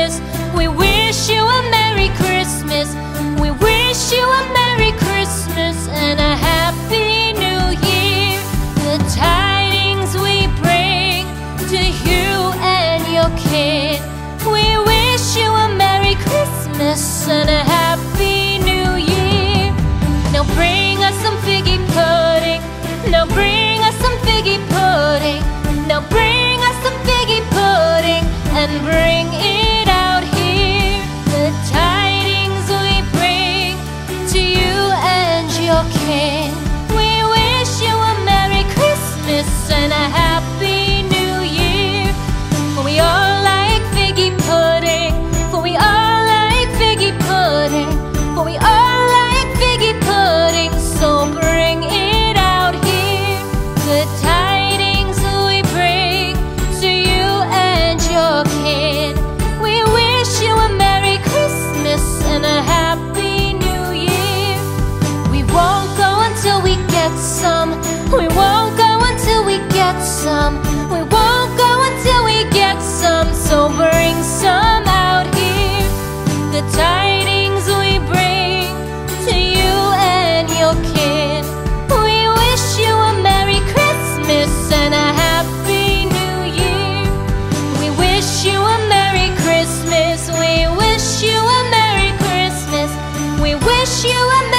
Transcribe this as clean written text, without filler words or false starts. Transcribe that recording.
Christmas. We wish you a Merry Christmas. We wish you a Merry Christmas and a Happy New Year. The tidings we bring to you and your kid. We wish you a Merry Christmas and a Happy New Year. Now bring us some figgy pudding. Now bring us some figgy pudding. Now bring us some figgy pudding and bring it out here. The tidings we bring to you and your kin. We wish you a Merry Christmas and a Happy New Year. For we all like figgy pudding. For we all like figgy pudding. For we all like figgy pudding. So bring it out here. The tidings we bring to you and your kid. We wish you a Merry Christmas and a Happy New Year. We won't go until we get some. We won't go until we get some. We won't go until we get some. So bring some out here. The tidings we bring to you and your kid. We wish you a Merry Christmas and a Happy New Year. We wish you a Merry Christmas. We wish you a Merry Christmas. We wish you a